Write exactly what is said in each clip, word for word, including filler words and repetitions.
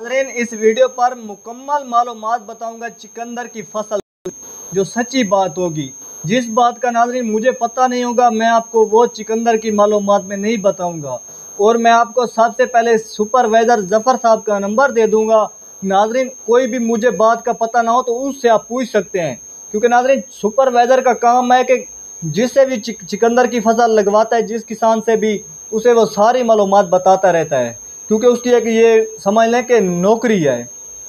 नाज़रीन, इस वीडियो पर मुकम्मल मालूमात बताऊंगा चिकंदर की फसल, जो सच्ची बात होगी। जिस बात का नाज़रीन मुझे पता नहीं होगा, मैं आपको वो चिकंदर की मालूमात में नहीं बताऊंगा। और मैं आपको सबसे पहले सुपरवाइज़र जफ़र साहब का नंबर दे दूंगा। नाज़रीन, कोई भी मुझे बात का पता ना हो तो उससे आप पूछ सकते हैं, क्योंकि नाज़रीन सुपरवाइज़र का काम है कि जिससे भी चिक, चिकंदर की फसल लगवाता है, जिस किसान से भी, उसे वो सारी मालूमात बताता रहता है, क्योंकि उसकी एक ये समझ लें कि नौकरी है।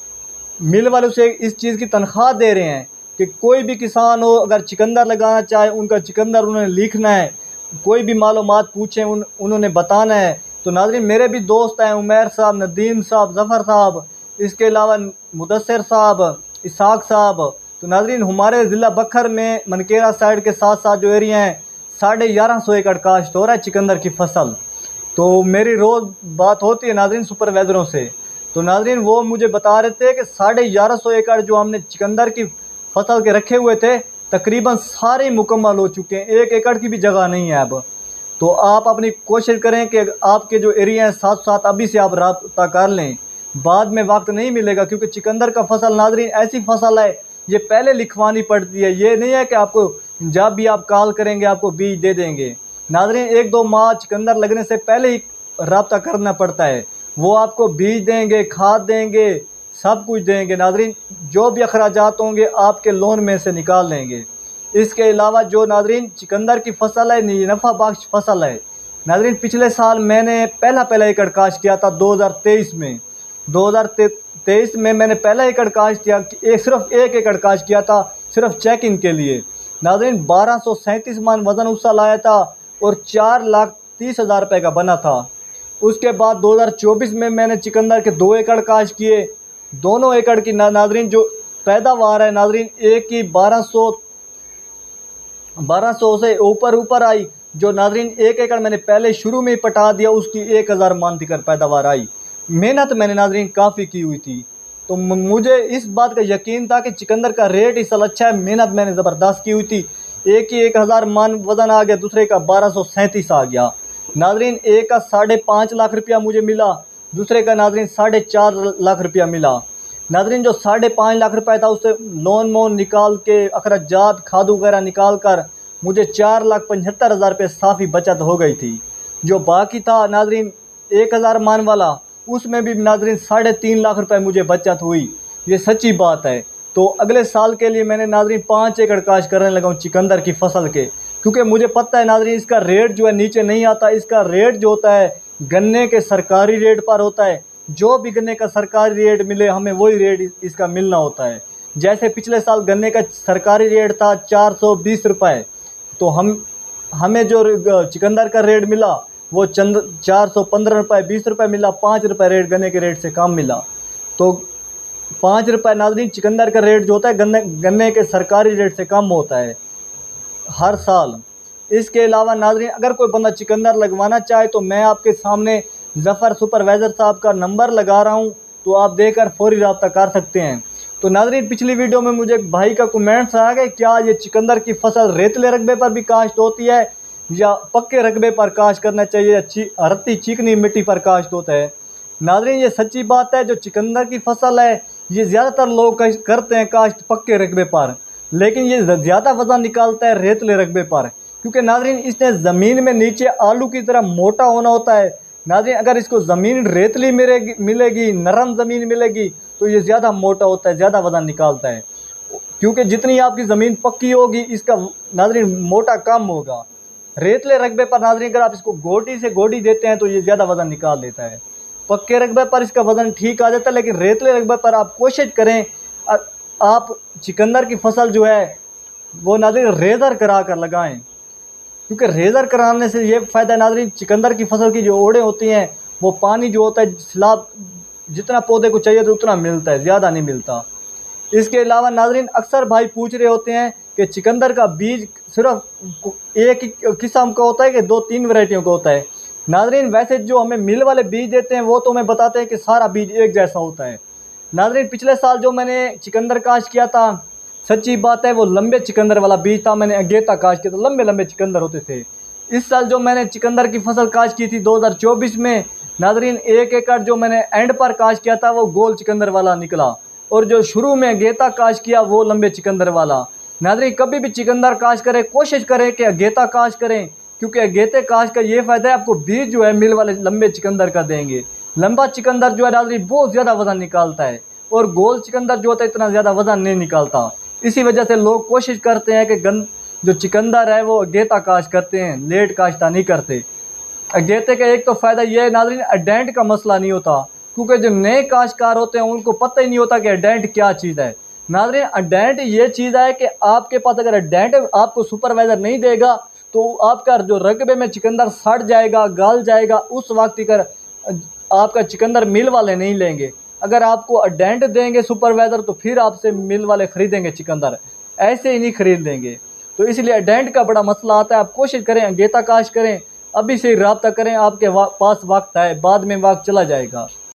मिल वाले उसे इस चीज़ की तनख्वाह दे रहे हैं कि कोई भी किसान हो, अगर चिकंदर लगाना चाहे, उनका चिकंदर उन्होंने लिखना है, कोई भी मालूमात पूछें उन उन्होंने बताना है। तो नाज़रीन, मेरे भी दोस्त हैं, उमैर साहब, नदीम साहब, ज़फ़र साहब, इसके अलावा मुदस्सिर साहब, इसाक साहब। तो नाज़रीन, हमारे ज़िला बखर में मनकेरा साइड के साथ साथ जो एरिया हैं, साढ़े ग्यारह सौ एकड़ काश्त हो रहा है चिकंदर की फसल। तो मेरी रोज़ बात होती है नाज़रीन सुपरवाइज़रों से। तो नाज़रीन, वो मुझे बता रहे थे कि साढ़े ग्यारह सौ एकड़ जो हमने चिकंदर की फसल के रखे हुए थे, तकरीबन सारे मुकम्मल हो चुके हैं, एक एकड़ की भी जगह नहीं है अब। तो आप अपनी कोशिश करें कि आपके जो एरिया हैं साथ साथ अभी से आप राब्ता कर लें, बाद में वक्त नहीं मिलेगा, क्योंकि चिकंदर का फसल नाज़रीन ऐसी फसल है, ये पहले लिखवानी पड़ती है। ये नहीं है कि आपको जब भी आप कॉल करेंगे आपको बीज दे देंगे। नाज़रीन, एक दो माह चिकंदर लगने से पहले ही राब्ता करना पड़ता है। वो आपको बीज देंगे, खाद देंगे, सब कुछ देंगे। नाज़रीन, जो भी अखराजात होंगे आपके लोन में से निकाल लेंगे। इसके अलावा जो नाज़रीन चिकंदर की फसल है, नफ़ा बख्श फसल है। नाज़रीन, पिछले साल मैंने पहला पहला एकड़ काश्त किया था दो हज़ार तेईस में। दो हज़ार तेईस में मैंने पहला एकड़ काश्त किया, एक सिर्फ एक एकड़ काश्त किया था, सिर्फ चेकिंग के लिए। नाज़रीन, बारह सौ सैंतीस मान वज़न उस साल आया था और चार लाख तीस हज़ार रुपये का बना था। उसके बाद दो हज़ार चौबीस में मैंने चिकंदर के दो एकड़ काश्त किए। दोनों एकड़ की ना, नाज़रीन जो पैदावार है नाज़रीन, एक की बारह सौ बारह सौ से ऊपर ऊपर आई। जो नाज़रीन एक एकड़ मैंने पहले शुरू में ही पटा दिया, उसकी एक हज़ार मान कर पैदावार आई। मेहनत मैंने नाज़रीन काफ़ी की हुई थी, तो मुझे इस बात का यकीन था कि चिकंदर का रेट इस साल अच्छा है। मेहनत मैंने ज़बरदस्त की हुई थी। एक ही एक हज़ार मान वज़न आ गया, दूसरे का बारह सौ सैंतीस आ गया। नाज़रीन, एक का साढ़े पाँच लाख रुपया मुझे मिला, दूसरे का नाज़रीन साढ़े चार लाख रुपया मिला। नाज़रीन, जो साढ़े पाँच लाख रुपया था उससे लोन मोन निकाल के, अखराजात खाद वगैरह निकाल कर मुझे चार लाख पचहत्तर हज़ार रुपये साफ़ी बचत हो गई थी। जो बाकी था नाज़रीन एक हज़ार मान वाला, उसमें भी नाज़रीन साढ़े तीन लाख रुपए मुझे बचत हुई। ये सच्ची बात है। तो अगले साल के लिए मैंने नाज़रीन पाँच एकड़ काश्त करने लगा हूँ चिकंदर की फसल के, क्योंकि मुझे पता है नाज़रीन इसका रेट जो है नीचे नहीं आता। इसका रेट जो होता है गन्ने के सरकारी रेट पर होता है। जो भी गन्ने का सरकारी रेट मिले, हमें वही रेट इसका मिलना होता है। जैसे पिछले साल गन्ने का सरकारी रेट था चार सौ बीस रुपये, तो हम हमें जो चिकंदर का रेट मिला वो चंद चार सौ पंद्रह रुपये बीस रुपये मिला। पाँच रुपये रेट गन्ने के रेट से कम मिला। तो पाँच रुपये नाज़रीन चिकंदर का रेट जो होता है गन्ने गन्ने के सरकारी रेट से कम होता है हर साल। इसके अलावा नाज़रीन, अगर कोई बंदा चिकंदर लगवाना चाहे तो मैं आपके सामने ज़फ़र सुपरवाइज़र साहब का नंबर लगा रहा हूं, तो आप देकर फौरी रब्ता कर सकते हैं। तो नाज़रीन, पिछली वीडियो में मुझे एक भाई का कमेंट्स आ गया, क्या ये चिकंदर की फसल रेतले रकबे पर भी काश्त होती है या पक्के रकबे पर काश्त करना चाहिए, ची रत्ती चिकनी मिट्टी पर काश्त होता है? नाज़रीन, ये सच्ची बात है। जो चिकंदर की फसल है ये ज़्यादातर लोग करते हैं काश्त पक्के रकबे पर, लेकिन ये ज़्यादा वज़न निकालता है रेतले रकबे पर, क्योंकि नाज़रीन इसने ज़मीन में नीचे आलू की तरह मोटा होना होता है। नाज़रीन, अगर इसको ज़मीन रेतली मिलेगी मिलेगी नरम ज़मीन मिलेगी तो ये ज़्यादा मोटा होता है, ज़्यादा वज़न निकालता है, क्योंकि जितनी आपकी ज़मीन पक्की होगी इसका नाज़रीन मोटा कम होगा। रेतले रकबे पर नाज़रीन अगर आप इसको गोटी से गोटी देते हैं तो ये ज़्यादा वज़न निकाल देता है। पक्के रकबे पर इसका वज़न ठीक आ जाता है, लेकिन रेतले रकबे पर आप कोशिश करें आप चिकंदर की फसल जो है वो नाज़रीन रेज़र करा कर लगाएं, क्योंकि रेज़र कराने से ये फ़ायदा है नाज़रीन, चिकंदर की फसल की जो ओड़ें होती हैं वो पानी जो होता है सैलाब जितना पौधे को चाहिए तो उतना मिलता है, ज़्यादा नहीं मिलता। इसके अलावा नाज़रीन अक्सर भाई पूछ रहे होते हैं कि चिकंदर का बीज सिर्फ एक ही किस्म का होता है कि दो तीन वैरायटियों का होता है? नाज़रीन, वैसे जो हमें मिल वाले बीज देते हैं वो तो हमें बताते हैं कि सारा बीज एक जैसा होता है। नाज़रीन, पिछले साल जो मैंने चिकंदर काश्त किया था, सच्ची बात है वो लंबे चिकंदर वाला बीज था। मैंने अगेता काश्त किया तो लंबे लंबे चिकंदर होते थे। इस साल जो मैंने चिकंदर की फसल काश्त की थी दो हज़ार चौबीस में, नाजरीन एक एकड़ जो मैंने एंड पर काश किया था वो गोल चिकंदर वाला निकला, और जो शुरू में अगेता काश किया वो लंबे चिकंदर वाला। नाजरीन कभी भी चिकंदर काश करें कोशिश करें कि अगेता काश करें, क्योंकि अगेते काश का ये फ़ायदा है आपको बीज जो है मिल वाले लंबे चिकंदर का देंगे। लंबा चिकंदर जो है नाजरीन बहुत ज़्यादा वज़न निकालता है, और गोल चिकंदर जो होता है इतना ज़्यादा वज़न नहीं निकालता। इसी वजह से लोग कोशिश करते हैं कि गन जो चिकंदर है वो अगेता काश करते हैं, लेट काश्ता नहीं करते। अगेते का एक तो फ़ायदा ये है नाजरीन, अडेंट का मसला नहीं होता, क्योंकि जो नए काश्तकार होते हैं उनको पता ही नहीं होता कि अडेंट क्या चीज़ है। नाजरीन अडेंट ये चीज़ है कि आपके पास अगर अडेंट आपको सुपरवाइज़र नहीं देगा तो आपका जो रकबे में चिकंदर सड़ जाएगा, गल जाएगा, उस वक्त अगर आपका चिकंदर मिल वाले नहीं लेंगे। अगर आपको अडेंट देंगे सुपरवाइज़र तो फिर आपसे मिल वाले ख़रीदेंगे चिकंदर, ऐसे ही नहीं ख़रीद लेंगे। तो इसलिए अडेंट का बड़ा मसला आता है। आप कोशिश करें अगेता काश करें, अभी से ही रब्ता करें, आपके वा, पास वक्त है, बाद में वक्त चला जाएगा।